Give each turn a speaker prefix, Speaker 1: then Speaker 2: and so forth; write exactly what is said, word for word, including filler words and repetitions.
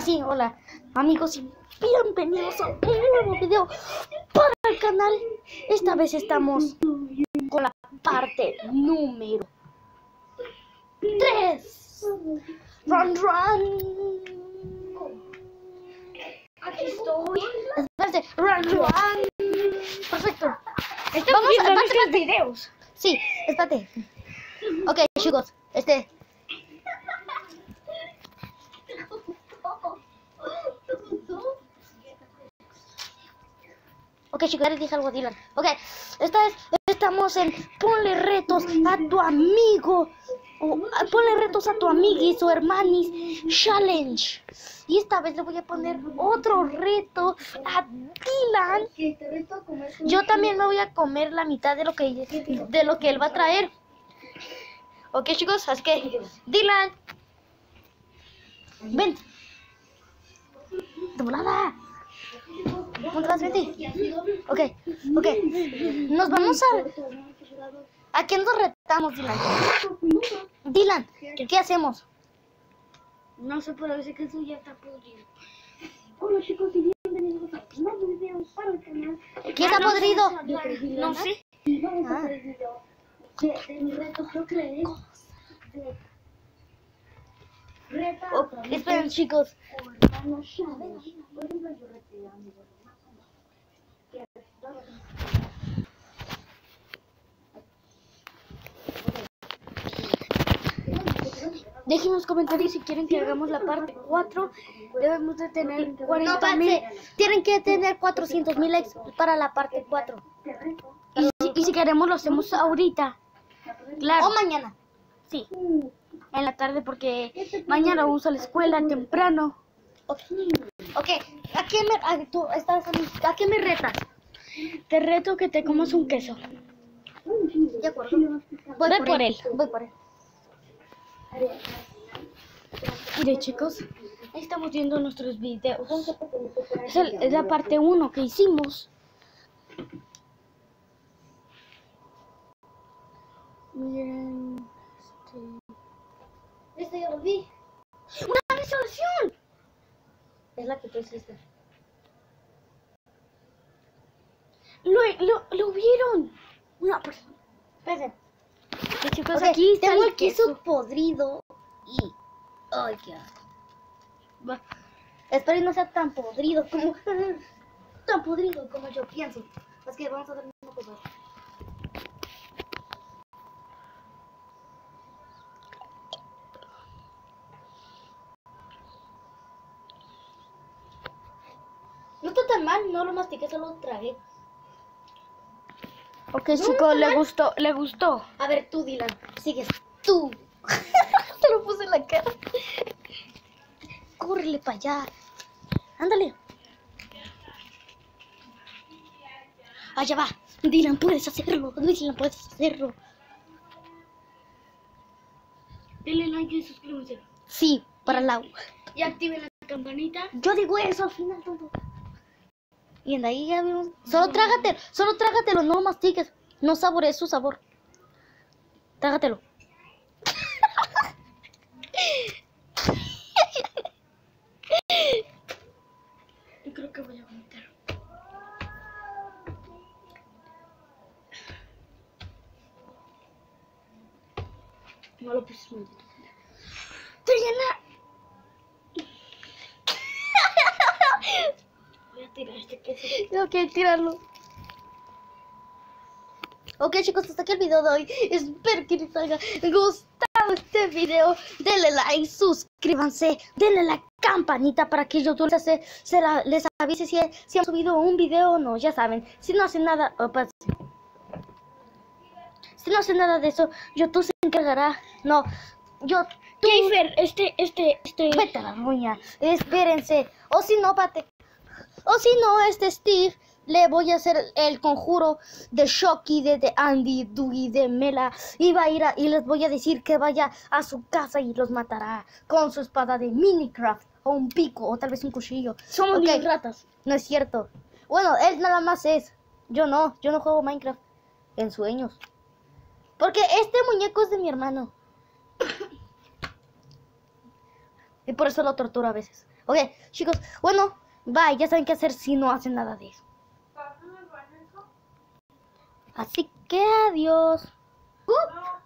Speaker 1: Así, hola amigos y bienvenidos a un nuevo video para el canal. Esta vez estamos con la parte número tres. Run, run.
Speaker 2: Aquí estoy.
Speaker 1: Espérate, run, run. Perfecto.
Speaker 2: Estamos
Speaker 1: Vamos
Speaker 2: viendo
Speaker 1: a
Speaker 2: nuestros videos.
Speaker 1: Sí, espérate. Ok, chicos, este... Ok, chicos, ya les dije algo a Dylan. Ok, esta vez estamos en ponle retos a tu amigo. O a- ponle retos a tu amiguis o hermanis challenge. Y esta vez le voy a poner otro reto a Dylan.
Speaker 2: Que te reto a comer con
Speaker 1: Yo también me voy a comer la mitad de lo que, de lo que él va a traer. Ok, chicos, así que Dylan, ven. De volada. ¿Dónde vas, vete? Ok, ok. Nos vamos a... ¿A quién nos retamos, Dylan? Dylan, ¿qué hacemos?
Speaker 2: No sé, pero dice que eso ya está podrido. Hola chicos y bienvenidos a un nuevo video para el canal.
Speaker 1: ¿Quién está podrido?
Speaker 2: No sé. Y vamos a hacer el video de, de mi reto, creo que es de reta a
Speaker 1: Oh,
Speaker 2: tu amigo
Speaker 1: esperen, chicos.
Speaker 2: o hermano challenge. Por ejemplo, yo reté a mi hermano. Que estaba-
Speaker 1: Dejen en los comentarios si quieren que hagamos la parte cuatro. Debemos de tener
Speaker 2: No,
Speaker 1: cuarenta mil. Tienen que tener cuatrocientos mil likes para la parte cuatro.
Speaker 2: Te reto.
Speaker 1: Y si, y si queremos lo hacemos ahorita. Claro. O mañana. Sí. En la tarde porque mañana vamos a la escuela temprano. Ok. Ok. ¿A qué me, a, tú estás, ¿a qué me retas? Te reto que te comas un queso. De acuerdo. Voy,
Speaker 2: Voy
Speaker 1: por,
Speaker 2: por
Speaker 1: él.
Speaker 2: él.
Speaker 1: Voy por él. Mire, chicos, ahí estamos viendo nuestros videos. Es, el- es la parte uno que hicimos. Miren. Este... Este ya lo vi. ¡Una resolución! Es la que tú hiciste. Lo, lo, lo vieron. Una persona. Esperen. Y chicos,
Speaker 2: Ok,
Speaker 1: aquí está
Speaker 2: tengo
Speaker 1: el
Speaker 2: el queso
Speaker 1: queso podrido y... ¡Ay, qué asco! Va. Espero y no sea tan podrido como... tan podrido como yo pienso. Así que vamos a darle una cosa. No está tan mal, no lo mastiqué, solo lo tragué.
Speaker 2: Ok,
Speaker 1: No,
Speaker 2: chicos,
Speaker 1: no,
Speaker 2: le
Speaker 1: no.
Speaker 2: gustó, le gustó.
Speaker 1: A ver, tú, Dylan, sigues tú. Te lo puse en la cara. Córrele para allá. Ándale. Allá va. Dylan, puedes hacerlo. Dylan, puedes hacerlo.
Speaker 2: Denle like y suscríbanse.
Speaker 1: Sí, para la...
Speaker 2: Y activen la campanita.
Speaker 1: Yo digo eso al final, tonto. Y en ahí ya vimos. Solo trágatelo, solo trágatelo, no mastiques. No saborees su sabor. Trágatelo.
Speaker 2: Yo creo que voy a vomitar. No lo puse muy bien.
Speaker 1: ¡Te llena!
Speaker 2: Voy a tirar este queso.
Speaker 1: Tengo que tirarlo. Ok, chicos, hasta aquí el video de hoy. Espero que les haya gustado este video. Denle like, suscríbanse, denle la campanita para que YouTube les, se, se la- les avise si, si han subido un video o no. Ya saben, si no hacen nada, opa, si no hacen nada de eso, YouTube se encargará. No, yo, tú,
Speaker 2: Keifer, este, este, este.
Speaker 1: vete a la ruña. Espérense. O si no, pate. O si no, este Steve le voy a hacer el conjuro de Shocky, de, de Andy, Dougie, de Mela. Y va a ir a, y les voy a decir que vaya a su casa y los matará con su espada de Minecraft o un pico o tal vez un cuchillo.
Speaker 2: Somos
Speaker 1: Ok,
Speaker 2: niños ratas.
Speaker 1: no es cierto. Bueno, él nada más es. Yo no, yo no juego Minecraft en sueños. Porque este muñeco es de mi hermano. Y por eso lo torturo a veces. Ok, chicos, bueno, bye. Ya saben qué hacer si no hacen nada de eso. Así que adiós. Uh.